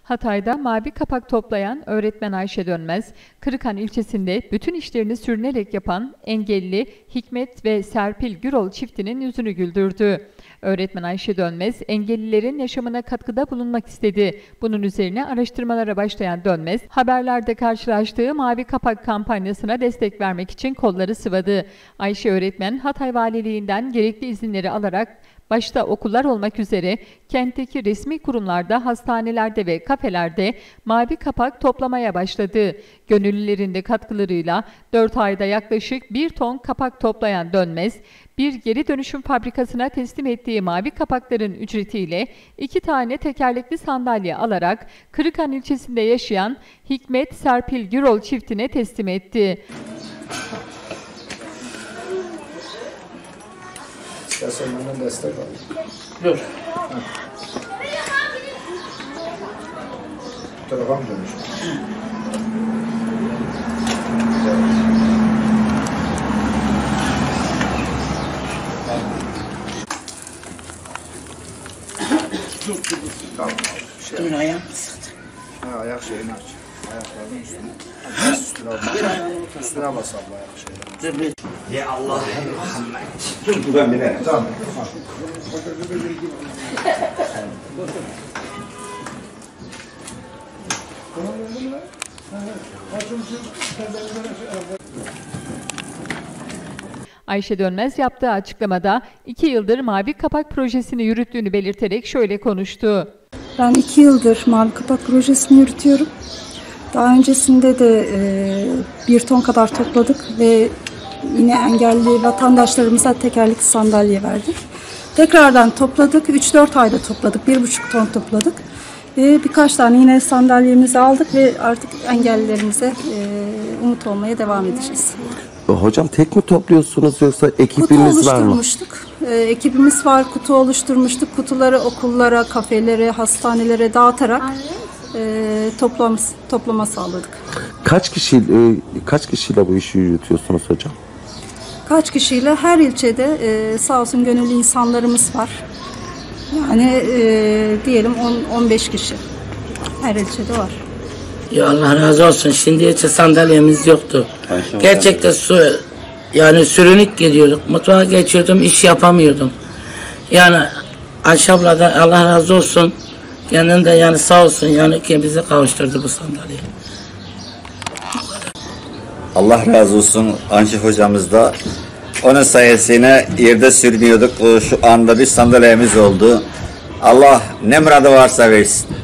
Hatay'da mavi kapak toplayan öğretmen Ayşe Dönmez, Kırıkhan ilçesinde bütün işlerini sürünerek yapan engelli Hikmet ve Serpil Gürol çiftinin yüzünü güldürdü. Öğretmen Ayşe Dönmez, engellilerin yaşamına katkıda bulunmak istedi. Bunun üzerine araştırmalara başlayan Dönmez, haberlerde karşılaştığı mavi kapak kampanyasına destek vermek için kolları sıvadı. Ayşe öğretmen, Hatay Valiliğinden gerekli izinleri alarak başta okullar olmak üzere kentteki resmi kurumlarda, hastanelerde ve kafelerde mavi kapak toplamaya başladı. Gönüllülerin de katkılarıyla 4 ayda yaklaşık 1 ton kapak toplayan Dönmez, bir geri dönüşüm fabrikasına teslim ettiği mavi kapakların ücretiyle 2 tane tekerlekli sandalye alarak Kırıkhan ilçesinde yaşayan Hikmet Serpil Gürol çiftine teslim etti. İstersen benden destek al. Dur. Bu tarafa mı dönüş? Tamam. Dur ayağım ısıt. Ayak şeyini aç. Ayaklarının üstüne. Bas üstüne bas. Üstüne bas abla ayak şeyini. Ya Allah Muhammed. Dur buradan bile. Tamam. Ayşe Dönmez yaptığı açıklamada 2 yıldır mavi kapak projesini yürüttüğünü belirterek şöyle konuştu. Ben 2 yıldır mavi kapak projesini yürütüyorum. Daha öncesinde de 1 ton kadar topladık ve yine engelli vatandaşlarımıza tekerlekli sandalye verdik. Tekrardan topladık. 3-4 ayda topladık. 1,5 ton topladık. Birkaç tane yine sandalyemizi aldık ve artık engellilerimize umut olmaya devam edeceğiz. Hocam tek mi topluyorsunuz yoksa ekibiniz kutu var mı? oluşturmuştuk. Ekibimiz var. Kutu oluşturmuştuk. Kutuları okullara, kafelere, hastanelere dağıtarak toplama sağladık. Kaç kişiyle bu işi yürütüyorsunuz hocam? Kaç kişiyle? Her ilçede sağ olsun gönüllü insanlarımız var. Yani diyelim 10-15 kişi. Her ilçede var. Ya Allah razı olsun. Şimdi hiç sandalyemiz yoktu. Gerçekten yani sürünük geliyorduk. Mutfağa geçiyordum, iş yapamıyordum. Yani Ayşe abla da Allah razı olsun. Kendin de yani sağ olsun yani ki bizi kavuşturdu bu sandalye. Allah razı olsun Ayşe hocamız da. Onun sayesinde yerde sürünüyorduk. Şu anda bir sandalyemiz oldu. Allah ne muradı varsa versin.